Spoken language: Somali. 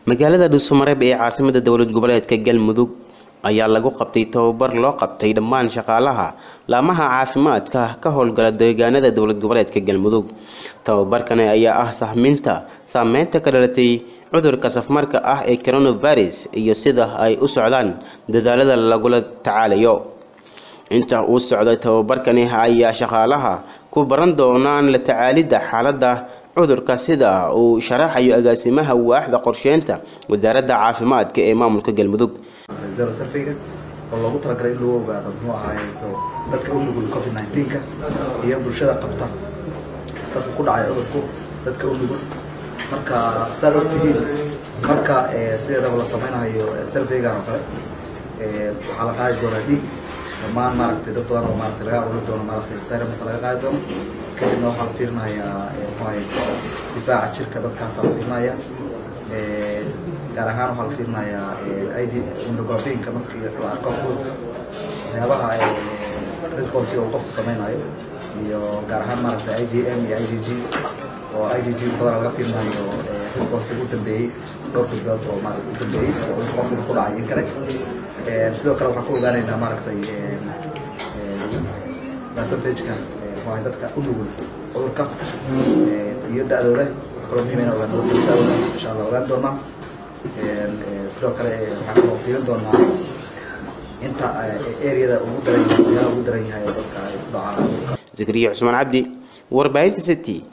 magaalada Dhuusumareeb ee caasimada dowlad goboleedka Galmudug ayaa lagu qabtay tababar loo qabtay dhammaan shaqaalaha laamaha caafimaadka ka howlgala deegaanada dowlad goboleedka Galmudug. Tababarkan ayaa ah saameynta ka dhalatay cudurka safmarka ah ee coronavirus iyo sida ay u socdaan dadaalada lagula tacaalayo. inta uu socday tababarkan ayaa shaqaalaha ku baran doonaan la tacaalida xaaladda cudurka sida uu sharaxayo agaasimaha waaxda qorsheynta wasaaradda caafimaadka ee maamulka Galmudug. zero survey-ga oo loogu talagalay in lagu ogaado muxuu ahaayeeto dadka u nugul COVID-19 iyo bulshada qabta dadka ku dhacay cudurku dadka u nugul marka saad ogtihiin marka sideedaba la sameynayo survey-ga oo kale waxaa la qaadi doonaa dhiig dhammaan maaragtay dad badan oo maaragtay laga aruuri doono maaragtay serum laga qaadi doono kadibna waxaa la fiirinayaa muxuu ahaayeeto difaaca jirka dadkaas la fiirinayaa gaar ahaan waxaa la fiirinayaa ID immunography-ka markii la arko waxyaabaha response oo qofku sameynayo iyo gaar ahaan maaragtay IgM iyo IgG oo IgG badan laga fiirinayo response ugu dambeeyay dhowr bilood oo maaragtay u dambeeyay qofku ku dhacay in kale sidoo kale waxaan ku ogaanaynaa maaragtay percentage-ka waa dadka u nugul cudurka iyo da'dooda kaloo muhiim ah oo da'dooda insha Allah ogaan doonaa sidoo kale waxaan ku fiirin doonaa inta area-da ugu daran yahay dadka ay dhacaan. Zakariya Cusman Cabdi, warbaahinta City.